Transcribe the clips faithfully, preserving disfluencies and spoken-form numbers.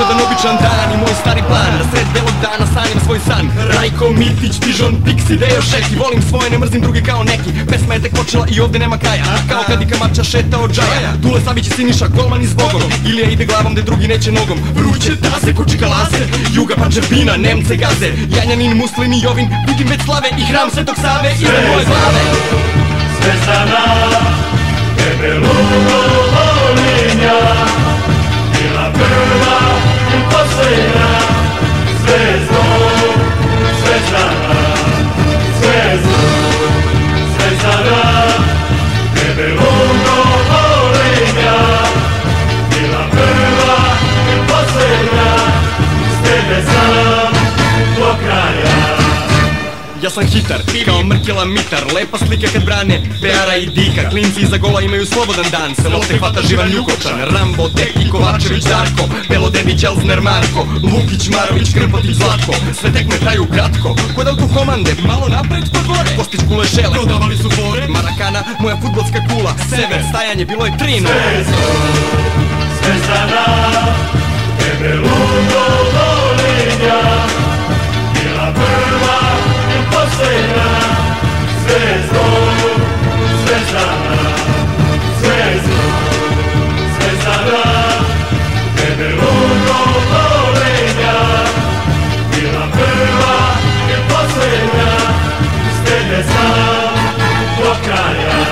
jedan običan dan i moj stari plan da sred belog dana sanjam svoj san. Rajko, Mitić, Pižon, Pixi, Dejo, Šeki, volim svoje, ne mrzim druge kao neki. Pesma je tek počela i ovde nema kraja, kao kad i Kamača šeta od Džaja. Dule Savić i Siniša, golman i zbogom, Ilija ide glavom gde drugi neće nogom. Vruće tase, kočika lase, Juga Pančevina, Nemce gaze, Janjanin, Muslin i Jovin, vidim već slave i hram Svetog Save iznad moje glave. Zvezdana, tebe lugo volim ja, bila prva i posljednja. Zvezdo, Zvezdana, Zvezdo, Zvezdana, tebe lugo volim ja, bila prva i posljednja. S tebe sam do kraja. Ja sam hitar, kao Mrkela Mitar, lepa slika kad brane Beara i Dika. Klinci iza gola imaju slobodan dan, selo te hvata živan Ljukočan, Rambo, Deki, Kovačević, Darko, Belodedić, Elzner, Marko, Lukić, Marović, Krpotić, Zlatko. Sve tekme traju kratko, kod autokomande, malo napred pa gore. Kostić, Kule, Šele, prodavali su fore. Marakana, moja fudbalska kula, Sever, stajanje, bilo je tri nula. Zvezdo, Zvezdana, tebe lugo volim ja, bila prva i posljednja. Zvezdo, Zvezdana, Zvezdo, Zvezdana, tebe lugo volim ja, bila prva i posljednja. S tebe sam do kraja.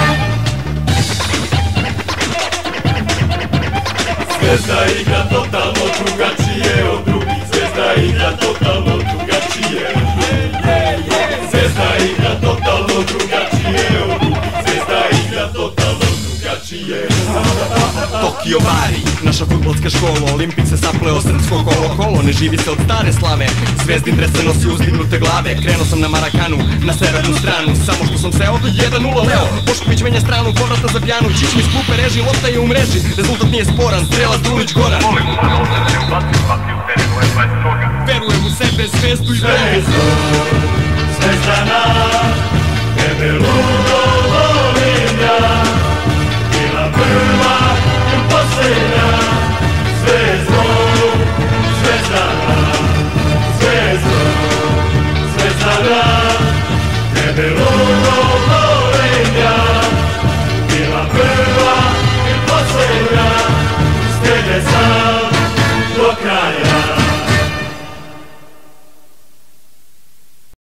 Zvezda igra totalno drugačije od drugih, Zvezda igra totalno drugačije. Zvezda igra totalno drugačije od drugih, Zvezda igra totalno drugačije. Tokio Bari, naša fudbalska škola, Olimpik se sapleo srpsko kolo kolo, ne živi se od stare slave, Zvezdin dres se nosi uzdignute glave. Krenuo sam na Marakanu, na severnu stranu, samo što sam seo do jedan nula Leo. Bošković menja stranu, povrata za pjanu, Čičmi s klupe reži, lopta je u mreži, rezultat nije sporan, strelac Dulić Goran. Verujem u sebe, Zvezdu i Zvezdu.